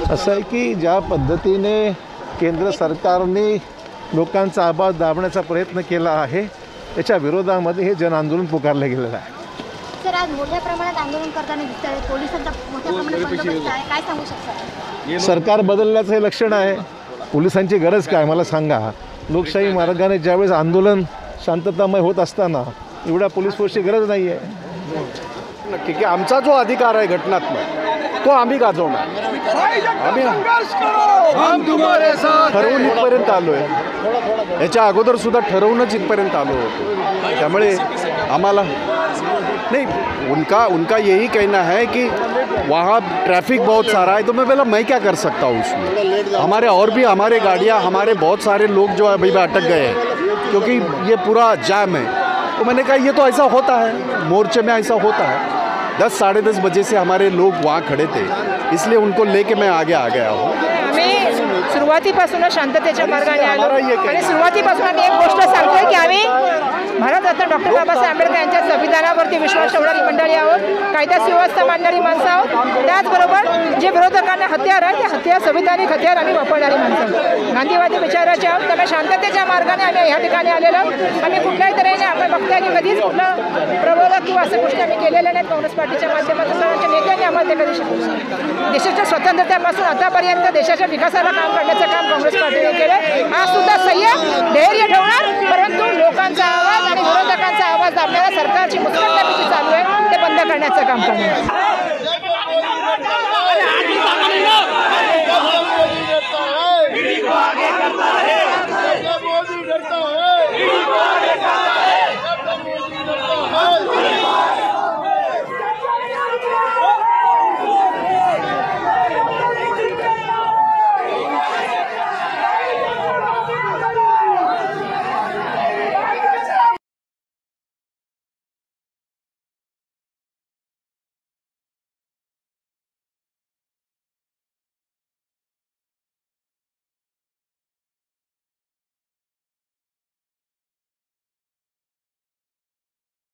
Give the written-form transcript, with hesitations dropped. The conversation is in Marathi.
असं आहे की ज्या पद्धतीने केंद्र सरकारने लोकांचा आवाज दाबण्याचा प्रयत्न केला आहे त्याच्या विरोधामध्ये हे जन आंदोलन पुकारले गेलेलं आहे। सर, आज मोठ्या प्रमाणात आंदोलन करताना दिसत आहे, पोलिसांचा मोठ्या प्रमाणात बंदोबस्त आहे, काय सांगू शकता? सरकार बदलण्याचं हे लक्षण आहे। पोलिसांची गरज काय मला सांगा? लोकशाही मार्गाने ज्यावेळेस आंदोलन शांततामय होत असताना एवढ्या पोलीस फोर्सची गरज नाही आहे। नक्की की आमचा जो अधिकार आहे घटनात्मक तो आम्ही गाजवणार। आम्ही ठरवून इथपर्यंत आलो आहे, याच्या अगोदर सुद्धा ठरवूनच इथपर्यंत आलो होतो। त्यामुळे आम्हाला नहीं, उनका यही कहना है कि वहाँ ट्रैफिक बहुत सारा है, तो मैं क्या कर सकता हूँ उसमें। हमारे और भी हमारे गाड़ियाँ, हमारे बहुत सारे लोग जो है अभी भी अटक गए हैं क्योंकि ये पूरा जाम है। तो मैंने कहा ये तो ऐसा होता है, मोर्चे में ऐसा होता है। 10 साढ़े 10 बजे से हमारे लोग वहाँ खड़े थे, इसलिए उनको लेके मैं आगे आ गया हूँ। आम्ही सुरुवातीपासूनच शांततेच्या मार्गाने आलो आणि सुरुवातीपासून आम्ही एक गोष्ट सांगतोय की आम्ही भारतरत्न डॉक्टर बाबासाहेब आंबेडकर यांच्या संविधानावरती विश्वास ठेवणारी मंडळी आहोत, कायदा सुव्यवस्था मांडणारी माणसं आहोत। त्याचबरोबर जे विरोधकांना हत्यार आहे ते हत्यार, संविधानिक हत्यार आम्ही वापरणारी माणसं आहोत, गांधीवादी विचाराचे आहोत। त्यामुळे शांततेच्या मार्गाने आम्ही ह्या ठिकाणी आलेलो आहोत। आम्ही कुठल्याही तऱ्हेने आपण बघताय की कधीच कुठलं प्रबोधक किंवा असं गोष्टी आम्ही केलेल्या नाहीत। काँग्रेस पार्टीच्या माध्यमातून सर्वांच्या नेत्यांनी आम्हाला ते कधी शिकवलं। देशाच्या स्वतंत्रतेपासून आतापर्यंत देशाच्या विकासाला काम करण्याचं काम काँग्रेस पार्टीने केलं। आज सुद्धा संयम, धैर्य ठेवणार, परंतु लोकांचा आवाज आणि विरोधकांचा आवाज दाबणाऱ्या सरकारची मुस्कटदाबी जी चालू आहे ते बंद करण्याचं काम करणार।